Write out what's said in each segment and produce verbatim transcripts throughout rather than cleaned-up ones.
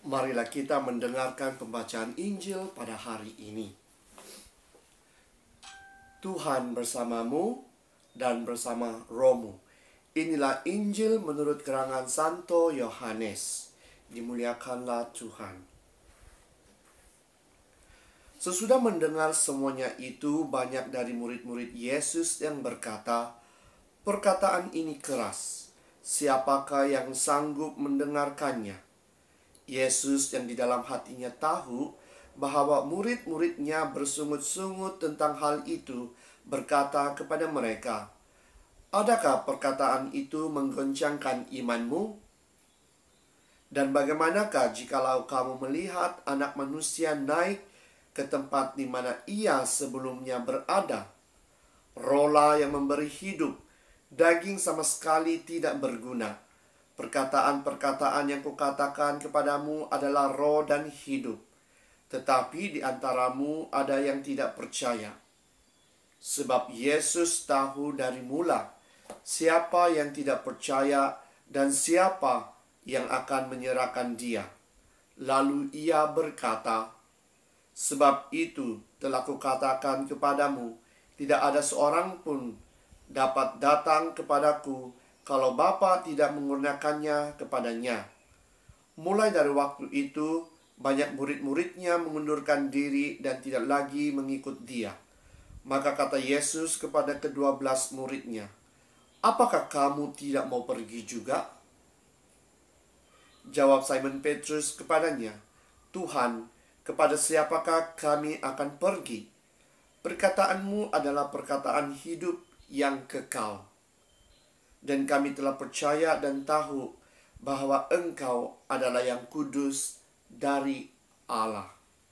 Marilah kita mendengarkan pembacaan Injil pada hari ini. Tuhan bersamamu dan bersama rohmu. Inilah Injil menurut keterangan Santo Yohanes. Dimuliakanlah Tuhan. Sesudah mendengar semuanya itu, banyak dari murid-murid Yesus yang berkata, "Perkataan ini keras. Siapakah yang sanggup mendengarkannya?" Yesus yang di dalam hatinya tahu bahwa murid-muridnya bersungut-sungut tentang hal itu, berkata kepada mereka, "Adakah perkataan itu menggoncangkan imanmu? Dan bagaimanakah jikalau kamu melihat Anak Manusia naik ke tempat di mana ia sebelumnya berada? Rohlah yang memberi hidup, daging sama sekali tidak berguna. Perkataan-perkataan yang kukatakan kepadamu adalah roh dan hidup. Tetapi di antaramu ada yang tidak percaya." Sebab Yesus tahu dari mula siapa yang tidak percaya dan siapa yang akan menyerahkan dia. Lalu ia berkata, "Sebab itu telah kukatakan kepadamu, tidak ada seorang pun dapat datang kepadaku kalau Bapa tidak mengurniakannya kepadanya." Mulai dari waktu itu, banyak murid-muridnya mengundurkan diri dan tidak lagi mengikut dia. Maka kata Yesus kepada kedua belas muridnya, "Apakah kamu tidak mau pergi juga?" Jawab Simon Petrus kepadanya, "Tuhan, kepada siapakah kami akan pergi? Perkataanmu adalah perkataan hidup yang kekal. Dan kami telah percaya dan tahu bahwa Engkau adalah yang kudus dari Allah."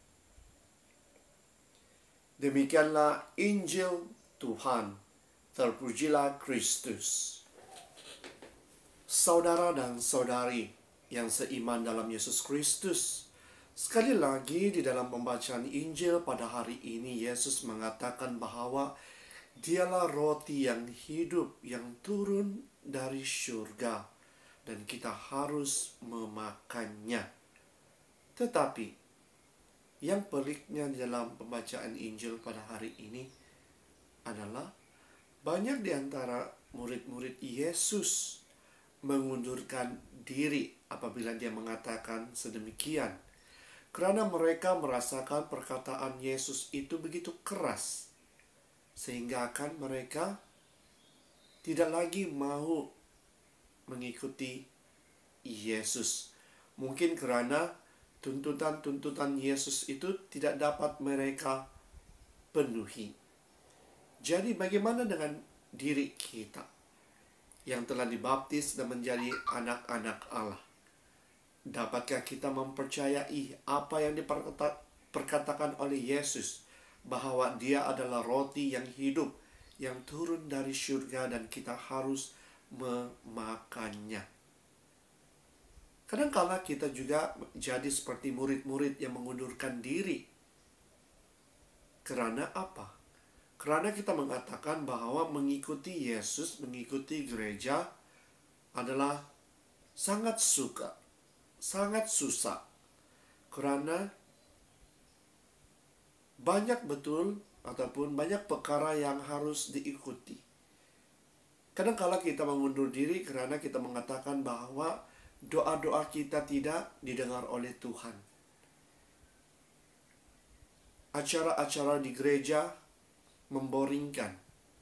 Demikianlah Injil Tuhan. Terpujilah Kristus. Saudara dan saudari yang seiman dalam Yesus Kristus, sekali lagi di dalam pembacaan Injil pada hari ini, Yesus mengatakan bahwa Dialah roti yang hidup yang turun dari surga, dan kita harus memakannya. Tetapi yang peliknya di dalam pembacaan Injil pada hari ini adalah banyak di antara murid-murid Yesus mengundurkan diri apabila dia mengatakan sedemikian, karena mereka merasakan perkataan Yesus itu begitu keras, sehingga akan mereka tidak lagi mau mengikuti Yesus. Mungkin karena tuntutan-tuntutan Yesus itu tidak dapat mereka penuhi. Jadi bagaimana dengan diri kita yang telah dibaptis dan menjadi anak-anak Allah? Dapatkah kita mempercayai apa yang diperkatakan oleh Yesus, bahwa dia adalah roti yang hidup, yang turun dari surga, dan kita harus memakannya? Kadang-kala kita juga jadi seperti murid-murid yang mengundurkan diri. Karena apa? Karena kita mengatakan bahwa mengikuti Yesus, mengikuti gereja adalah sangat suka, sangat susah. Karena banyak betul ataupun banyak perkara yang harus diikuti. Kadang-kala kita mengundur diri karena kita mengatakan bahwa doa-doa kita tidak didengar oleh Tuhan. Acara-acara di gereja memboringkan.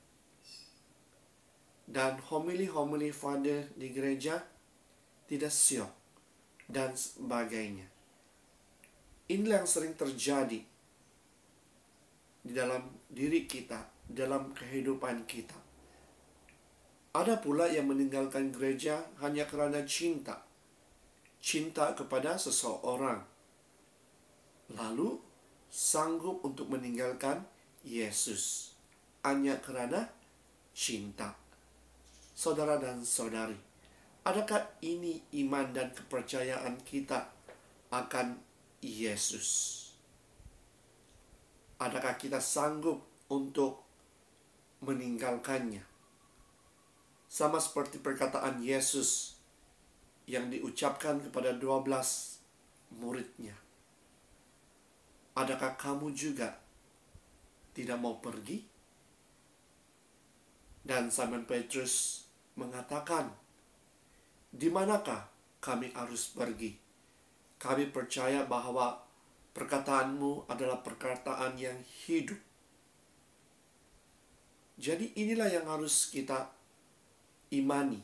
Dan homili-homili father di gereja tidak syok, dan sebagainya. Inilah yang sering terjadi di dalam diri kita, dalam kehidupan kita. Ada pula yang meninggalkan gereja hanya karena cinta. Cinta kepada seseorang. Lalu sanggup untuk meninggalkan Yesus hanya karena cinta. Saudara dan saudari, adakah ini iman dan kepercayaan kita akan Yesus? Adakah kita sanggup untuk meninggalkannya? Sama seperti perkataan Yesus yang diucapkan kepada dua belas muridnya. Adakah kamu juga tidak mau pergi? Dan Simon Petrus mengatakan, di manakah kami harus pergi? Kami percaya bahwa perkataanmu adalah perkataan yang hidup. Jadi inilah yang harus kita imani.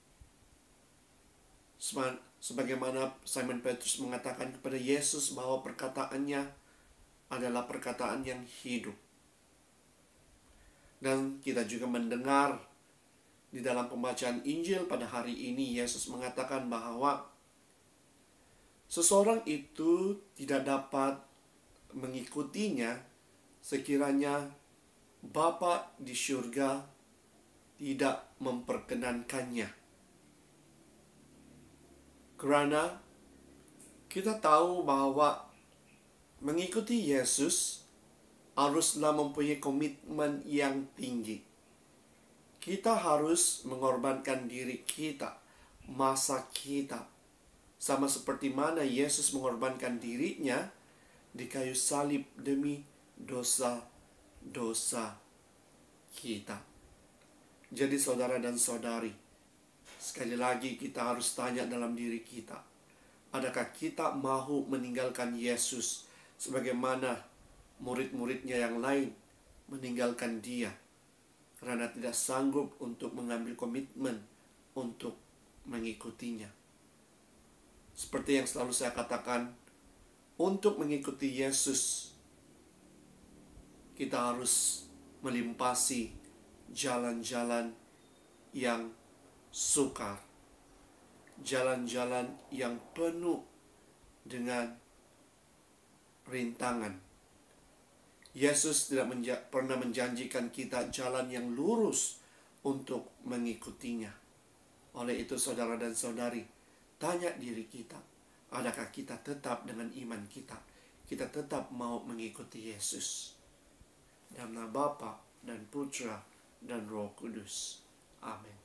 Sebagaimana Simon Petrus mengatakan kepada Yesus bahwa perkataannya adalah perkataan yang hidup. Dan kita juga mendengar di dalam pembacaan Injil pada hari ini, Yesus mengatakan bahwa seseorang itu tidak dapat mengikutinya sekiranya Bapa di surga tidak memperkenankannya. Karena kita tahu bahwa mengikuti Yesus haruslah mempunyai komitmen yang tinggi. Kita harus mengorbankan diri kita, masa kita. Sama seperti mana Yesus mengorbankan dirinya di kayu salib demi dosa-dosa kita. Jadi saudara dan saudari, sekali lagi kita harus tanya dalam diri kita, adakah kita mau meninggalkan Yesus sebagaimana murid-muridnya yang lain meninggalkan dia karena tidak sanggup untuk mengambil komitmen untuk mengikutinya. Seperti yang selalu saya katakan, untuk mengikuti Yesus kita harus melimpasi jalan-jalan yang sukar, jalan-jalan yang penuh dengan rintangan. Yesus tidak menja- pernah menjanjikan kita jalan yang lurus untuk mengikutinya. Oleh itu saudara dan saudari, tanya diri kita, adakah kita tetap dengan iman kita? Kita tetap mau mengikuti Yesus. Dalam nama Bapa dan Putra dan Roh Kudus. Amin.